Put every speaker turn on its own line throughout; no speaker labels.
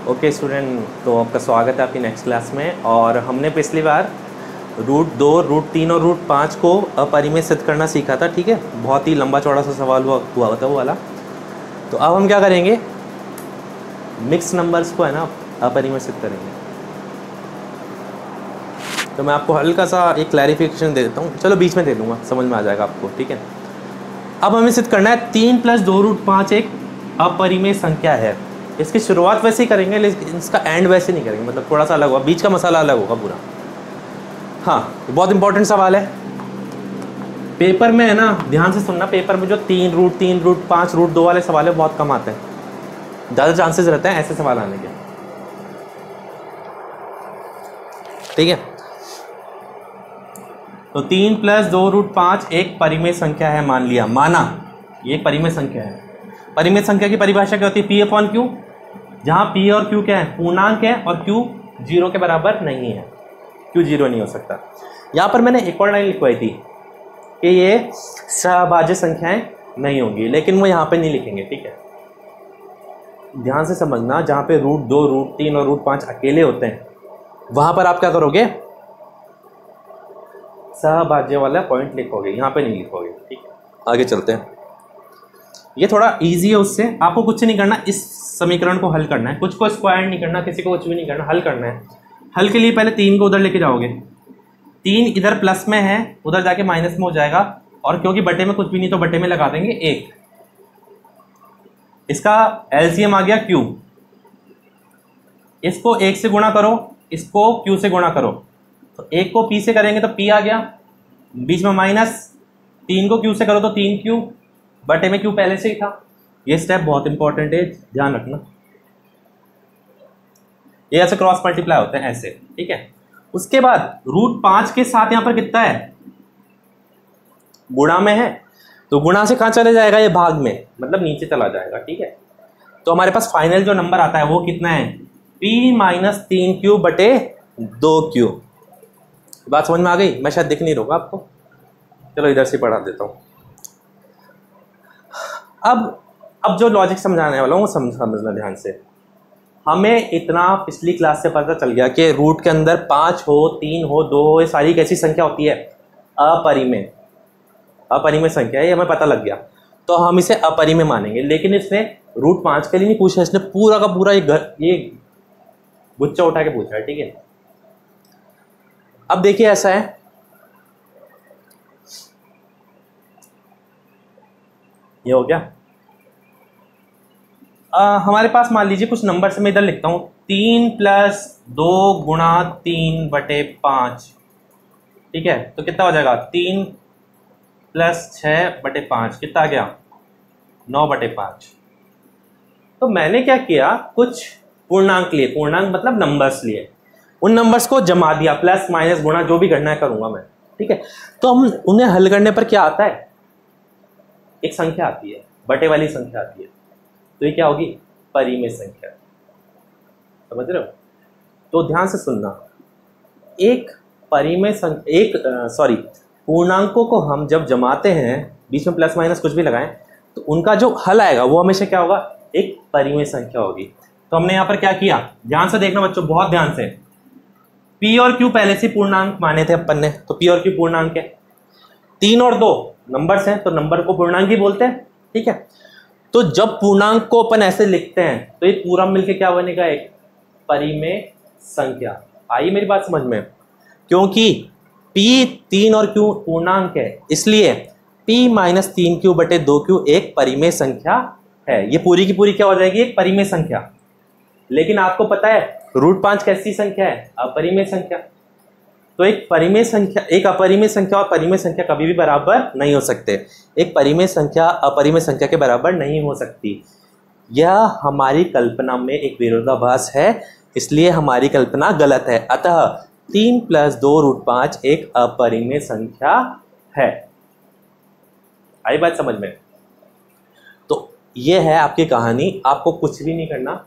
Okay student, तो आपका स्वागत है आपकी नेक्स्ट क्लास में। और हमने पिछली बार रूट 2, रूट 3 और रूट 5 को अपरिमेय सिद्ध करना सीखा था। ठीक है, बहुत ही लंबा चौड़ा सा सवाल हुआ था वो वाला। तो अब हम क्या करेंगे, मिक्स नंबर्स को है ना अपरिमेय सिद्ध करेंगे। तो मैं आपको हल्का सा एक क्लैरिफिकेशन दे देता हूँ, चलो बीच में दे दूँगा, समझ में आ जाएगा आपको। ठीक है, अब हमें सिद्ध करना है 3 + 2 रूट 5 एक अपरिमेय संख्या है। इसकी शुरुआत वैसे ही करेंगे लेकिन इसका एंड वैसे नहीं करेंगे, मतलब थोड़ा सा अलग होगा, बीच का मसाला अलग होगा पूरा। हाँ, बहुत इंपॉर्टेंट सवाल है पेपर में, है ना, ध्यान से सुनना। पेपर में जो 3 रूट 3, रूट 5, रूट 2 वाले सवाल है बहुत कम आते हैं, ज़्यादा चांसेस रहते हैं ऐसे सवाल आने के। ठीक है, तो 3 + 2 रूट 5 एक परिमेय संख्या है, मान लिया, माना ये एक परिमेय संख्या है। परिमेय संख्या की परिभाषा क्या होती है? P/Q, जहाँ P और Q क्या है? पूर्णांक है और Q 0 के बराबर नहीं है। Q 0 नहीं हो सकता। यहाँ पर मैंने एक और लाइन लिखवाई थी कि ये सहभाज्य संख्याएं नहीं होंगी, लेकिन वो यहाँ पे नहीं लिखेंगे। ठीक है, ध्यान से समझना, जहाँ पे रूट 2, रूट 3 और रूट 5 अकेले होते हैं वहाँ पर आप क्या करोगे, सहभाज्य वाला पॉइंट लिखोगे, यहाँ पे नहीं लिखोगे। ठीक है, आगे चलते हैं। ये थोड़ा इजी है, उससे आपको कुछ नहीं करना, इस समीकरण को हल करना है, कुछ को स्क्वायर नहीं करना, किसी को कुछ भी नहीं करना, हल करना है। हल के लिए पहले 3 को उधर लेके जाओगे, 3 इधर प्लस में है, उधर जाके माइनस में हो जाएगा, और क्योंकि बटे में कुछ भी नहीं तो बटे में लगा देंगे 1। इसका एलसीएम आ गया Q। इसको 1 से गुणा करो, इसको Q से गुणा करो, तो 1 को P से करेंगे तो P आ गया, बीच में माइनस, 3 को Q से करो तो 3Q, बटे में Q पहले से ही था। ये स्टेप बहुत इंपॉर्टेंट है, ध्यान रखना। ये ऐसे क्रॉस मल्टीप्लाई होते हैं ऐसे। ठीक है, उसके बाद रूट 5 के साथ यहां पर कितना है, गुणा में है, तो गुणा से कहां चले जाएगा, ये भाग में, मतलब नीचे चला जाएगा। ठीक है, तो हमारे पास फाइनल जो नंबर आता है वो कितना है, P - 3Q बटे 2Q। बात समझ में आ गई? मैं शायद दिख नहीं रहा आपको, चलो इधर से पढ़ा देता हूं। अब जो लॉजिक समझाने वाला हूँ वो समझना ध्यान से। हमें इतना पिछली क्लास से पता चल गया कि रूट के अंदर 5 हो, 3 हो, 2 हो, ये सारी कैसी संख्या होती है, अपरिमेय। अपरिमेय संख्या है, ये हमें पता लग गया, तो हम इसे अपरिमेय मानेंगे। लेकिन इसने रूट 5 के लिए नहीं पूछा, इसने पूरा का पूरा ये गुच्छा उठा के पूछा है। ठीक है, अब देखिए ऐसा है, ये हो गया। हमारे पास मान लीजिए कुछ नंबर से मैं इधर लिखता हूँ, 3 + 2 गुणा 3 बटे 5। ठीक है, तो कितना हो जाएगा, 3 + 6 बटे 5, कितना आ गया, 9 बटे 5। तो मैंने क्या किया, कुछ पूर्णांक लिए, पूर्णांक मतलब नंबर्स लिए, उन नंबर्स को जमा दिया, प्लस माइनस गुणा जो भी करना है करूंगा मैं। ठीक है, तो हम उन्हें हल करने पर क्या आता है, एक संख्या आती है, बटे वाली संख्या आती है, तो ये क्या होगी, परिमेय संख्या। समझ रहे हो? तो ध्यान से सुनना, एक परिमेय पूर्णांकों को हम जब जमाते हैं, बीच में प्लस माइनस कुछ भी लगाएं, तो उनका जो हल आएगा वो हमेशा क्या होगा, एक परिमेय संख्या होगी। तो हमने यहाँ पर क्या किया, ध्यान से देखना बच्चों, बहुत ध्यान से। P और Q पहले से पूर्णांक माने थे अपन ने, तो P और Q पूर्णांक है, 3 और 2 नंबर्स हैं, तो नंबर को पूर्णांक ही बोलते हैं। ठीक है, तो जब पूर्णांक को अपन ऐसे लिखते हैं तो ये पूरा मिलके क्या बनेगा, एक परिमेय संख्या। आई मेरी बात समझ में? क्योंकि P 3 और Q पूर्णांक है, इसलिए P - 3Q बटे 2Q एक परिमेय संख्या है। ये पूरी की पूरी क्या हो जाएगी, एक परिमेय संख्या। लेकिन आपको पता है रूट 5 कैसी संख्या है, अपरिमेय संख्या। तो एक परिमेय संख्या, एक अपरिमेय संख्या और परिमेय संख्या कभी भी बराबर नहीं हो सकते। एक परिमेय संख्या अपरिमेय संख्या के बराबर नहीं हो सकती। यह हमारी कल्पना में एक विरोधाभास है, इसलिए हमारी कल्पना गलत है। अतः 3 + 2 रूट 5 एक अपरिमेय संख्या है। आई बात समझ में? तो यह है आपकी कहानी, आपको कुछ भी नहीं करना।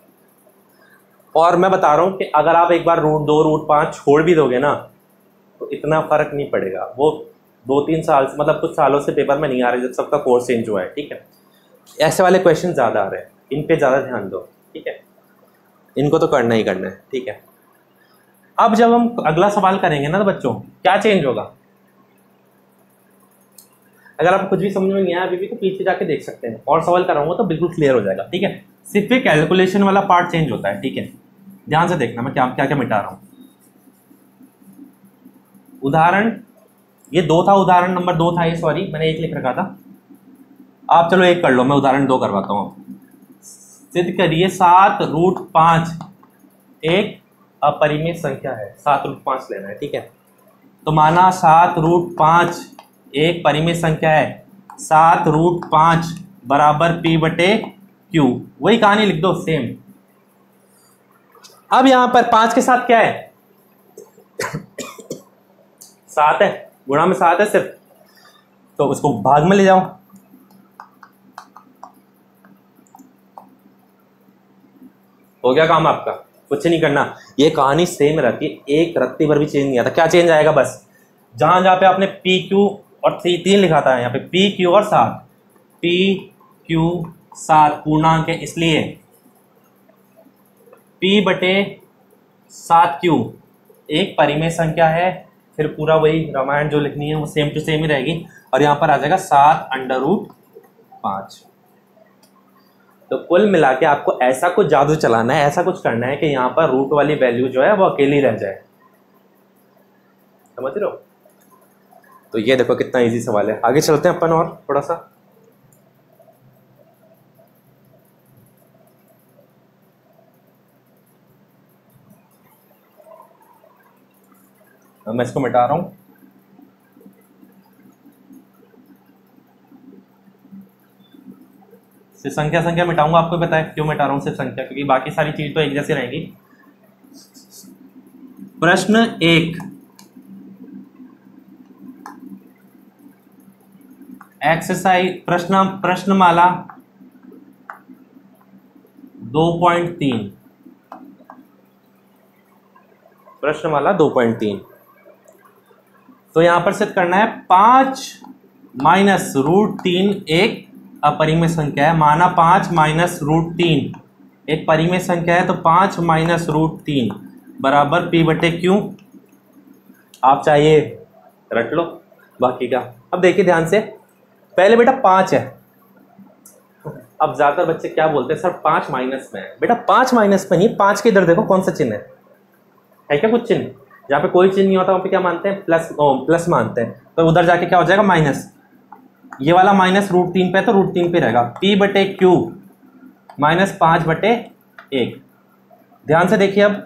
और मैं बता रहा हूं कि अगर आप एक बार रूट 2 रूट 5 छोड़ भी दोगे ना, तो इतना फर्क नहीं पड़ेगा। वो 2-3 साल से, मतलब कुछ सालों से पेपर में नहीं आ रहे, जब सबका कोर्स चेंज हुआ है। ठीक है, ऐसे वाले क्वेश्चन ज़्यादा आ रहे हैं, इन पे ज़्यादा ध्यान दो। ठीक है, इनको तो करना ही करना है, ठीक है। अब जब हम अगला सवाल करेंगे ना तो बच्चों क्या चेंज होगा, अगर आपको कुछ भी समझ में नहीं आया अभी भी तो पीछे जाके देख सकते हैं, और सवाल कराऊंगा तो बिल्कुल क्लियर हो जाएगा, ठीक है। सिर्फ एक कैलकुलेशन वाला पार्ट चेंज होता है, ठीक है। ध्यान से देखना मैं क्या क्या क्या मिटा रहा हूं। उदाहरण ये 2 था, उदाहरण नंबर 2 था ये, सॉरी मैंने 1 लिख रखा था। आप चलो 1 कर लो, मैं उदाहरण 2 करवाता हूँ। सिद्ध करिए 7√5 एक अपरिमेय संख्या है। 7√5 लेना है, ठीक है। तो माना 7√5 एक परिमेय संख्या है। 7√5 बराबर P/Q, वही कहानी लिख दो सेम। अब यहां पर 5 के साथ क्या है 7 है, गुणा में 7 है सिर्फ, तो उसको भाग में ले जाओ। हो गया काम आपका, कुछ नहीं करना, ये कहानी सेम रहती है, एक रत्ती भर भी चेंज नहीं आता। क्या चेंज आएगा, बस जहां जहां पे आपने PQ और 3 लिखा था यहाँ पे PQ और 7, PQ 7 पूर्णांक है इसलिए P/7Q एक परिमेय संख्या है। फिर पूरा वही रामायण जो लिखनी है वो सेम टू सेम ही रहेगी, और यहाँ पर आ जाएगा 7√5। तो कुल मिला के आपको ऐसा कुछ जादू चलाना है, ऐसा कुछ करना है कि यहाँ पर रूट वाली वैल्यू जो है वो अकेली रह जाए, समझ रहे हो। तो ये देखो कितना इजी सवाल है। आगे चलते हैं अपन और थोड़ा सा। मैं इसको मिटा रहा हूं। सिर्फ संख्या मिटाऊंगा, आपको पता है क्यों मिटा रहा हूं सिर्फ संख्या, क्योंकि बाकी सारी चीज तो एक जैसी रहेंगी। प्रश्न 1, एक्सरसाइज प्रश्नमाला 2.3, प्रश्नमाला 2.3। तो यहां पर सिद्ध करना है 5 माइनस √3 एक अपरिमेय संख्या है। माना 5 माइनस √3 एक परिमेय संख्या है, तो 5 माइनस √3 बराबर P/Q। आप चाहिए रट लो बाकी का। अब देखिए ध्यान से, पहले बेटा 5 है। अब ज्यादातर बच्चे क्या बोलते हैं, सर 5 माइनस में है। बेटा 5 माइनस में नहीं, 5 के इधर देखो कौन सा चिन्ह है क्या कुछ चिन्ह? जहाँ पे कोई चिन्ह नहीं होता वहाँ पे क्या मानते हैं, प्लस मानते हैं। तो उधर जाके क्या हो जाएगा, माइनस। ये वाला माइनस √3 पे, तो √3 पे रहेगा P/Q माइनस 5/1। ध्यान से देखिए, अब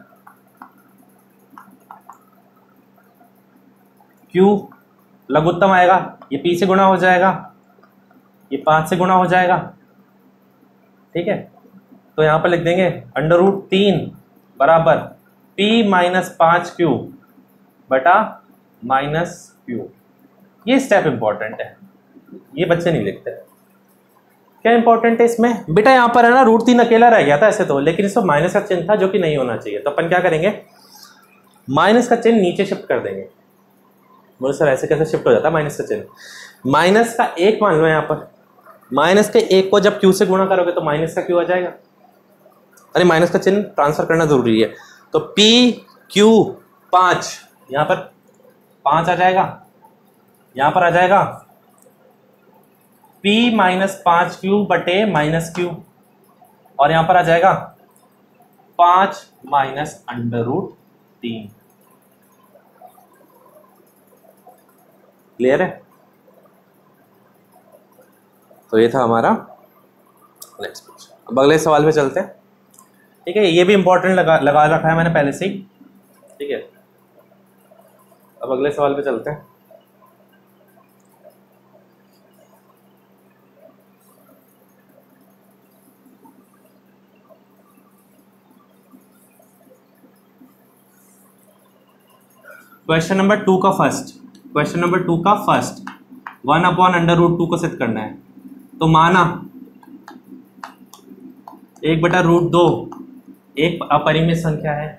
Q लघुत्तम आएगा, ये P से गुणा हो जाएगा, ये 5 से गुणा हो जाएगा, ठीक है। तो यहां पर लिख देंगे √3 बराबर P माइनस 5Q बटा माइनस Q। ये स्टेप इंपॉर्टेंट है, ये बच्चे नहीं लिखते। क्या इंपॉर्टेंट है इसमें बेटा, यहां पर है ना √3 अकेला रह गया था ऐसे तो, लेकिन इसमें माइनस का चिन्ह था जो कि नहीं होना चाहिए। तो अपन क्या करेंगे, माइनस का चिन्ह नीचे शिफ्ट कर देंगे। बोलो सर ऐसे कैसे शिफ्ट हो जाता है माइनस का चिन्ह? माइनस का 1 मान लो, यहाँ पर माइनस के 1 को जब Q से गुणा करोगे तो माइनस का Q आ जाएगा। अरे माइनस का चिन्ह ट्रांसफर करना जरूरी है। तो PQ 5, यहाँ पर 5 आ जाएगा, यहाँ पर आ जाएगा P माइनस 5Q बटे माइनस Q, और यहाँ पर आ जाएगा 5 माइनस √3। क्लियर है? तो ये था हमारा नेक्स्ट क्वेश्चन। अब अगले सवाल पे चलते हैं, ठीक है। ये भी इंपॉर्टेंट लगा रखा है मैंने पहले से ही, ठीक है। अब अगले सवाल पे चलते हैं। क्वेश्चन नंबर 2 का फर्स्ट, 1/√2 को सिद्ध करना है। तो माना 1/√2 एक अपरिमेय संख्या है।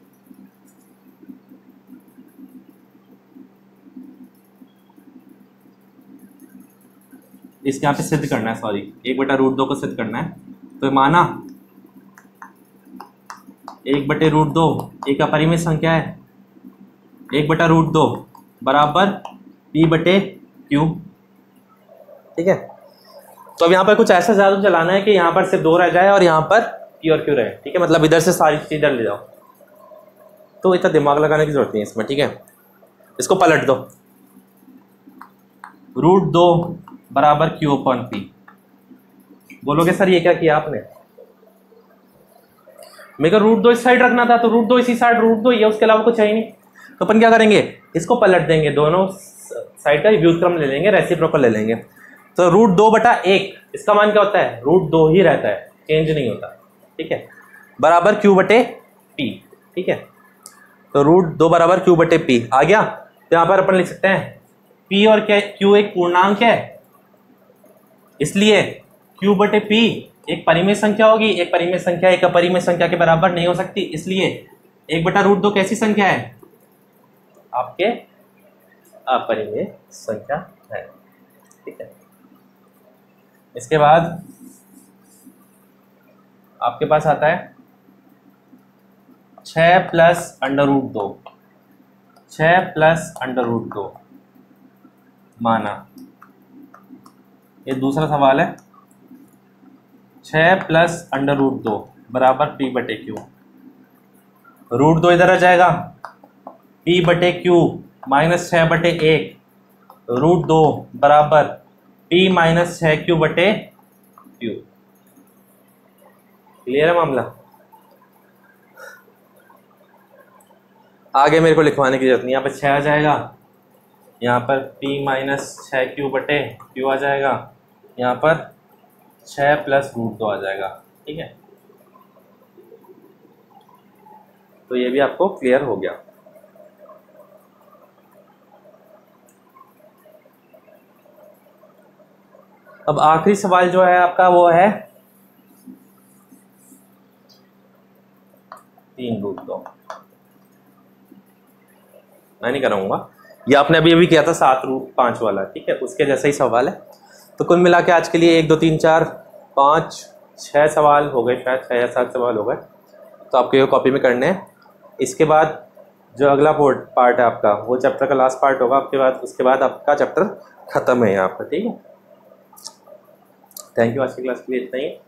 इस यहाँ पे सिद्ध करना है, सॉरी 1/√2 को सिद्ध करना है। तो माना 1/√2 एक अपरिमेय संख्या है, 1/√2 बराबर p/q। ठीक है, तो अब यहाँ पर कुछ ऐसा जादू चलाना है कि यहाँ पर सिर्फ 2 रह जाए और यहाँ पर p और q रहे। ठीक है, मतलब इधर से सारी चीज इधर ले जाओ, तो इतना दिमाग लगाने की जरूरत नहीं है इसमें। ठीक है, इसको पलट दो, √2 बराबर q/p। बोलोगे सर ये क्या किया आपने? मेरे को √2 इस साइड रखना था, तो √2 इसी साइड, √2 ये, उसके अलावा कुछ है ही नहीं। तो अपन क्या करेंगे, इसको पलट देंगे, दोनों साइड का व्युत्क्रम ले लेंगे, रेसिप्रोकल ले लेंगे। तो √2/1 इसका मान क्या होता है? √2 ही रहता है, चेंज नहीं होता। ठीक है, बराबर q/p। ठीक है, तो √2 बराबर q/p आ गया। तो यहाँ पर अपन लिख सकते हैं p और क्या, q एक पूर्णांक है, इसलिए q/p एक परिमेय संख्या होगी। एक परिमेय संख्या एक अपरिमेय संख्या के बराबर नहीं हो सकती, इसलिए 1/√2 कैसी संख्या है? आपके अपरिमेय संख्या है। ठीक है, इसके बाद आपके पास आता है 6 + √2, 6 + √2 माना। ये दूसरा सवाल है, 6 + √2 बराबर p/q। √2 इधर आ जाएगा, p/q -6/1, √2 बराबर p - 6q/q। क्लियर है मामला? आगे मेरे को लिखवाने की जरूरत नहीं, यहाँ पर 6 आ जाएगा, यहाँ पर p - 6q/q आ जाएगा, यहाँ पर 6 + √2 आ जाएगा। ठीक है, तो ये भी आपको क्लियर हो गया। अब आखिरी सवाल जो है आपका वो है 3√2। मैं नहीं कराऊंगा, ये आपने अभी किया था 7√5 वाला। ठीक है, उसके जैसा ही सवाल है। तो कुल मिला के आज के लिए 1 2 3 4 5 6 सवाल हो गए, शायद 6 या 7 सवाल हो गए। तो आपको ये कॉपी में करने हैं। इसके बाद जो अगला पार्ट है आपका, वो चैप्टर का लास्ट पार्ट होगा आपके बाद, उसके बाद आपका चैप्टर खत्म है यहाँ पर। ठीक है, थैंक यू। आज की क्लास के लिए इतना ही।